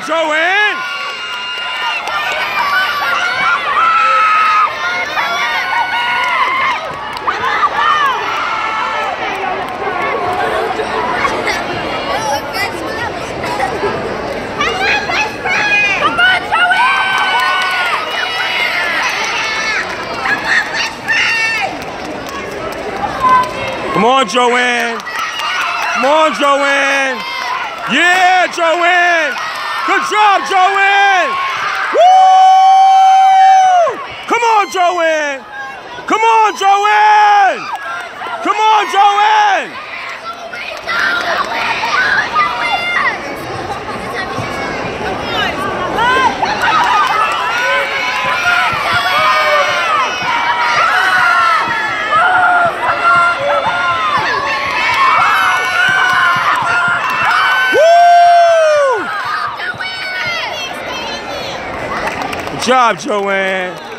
Joanne! Come on, Joanne. Come on, Joanne. Yeah, Joanne. Good job, Joanne. Woo! Come on, Joanne. Come on, Joanne. Come on, Joanne. Good job, Joanne.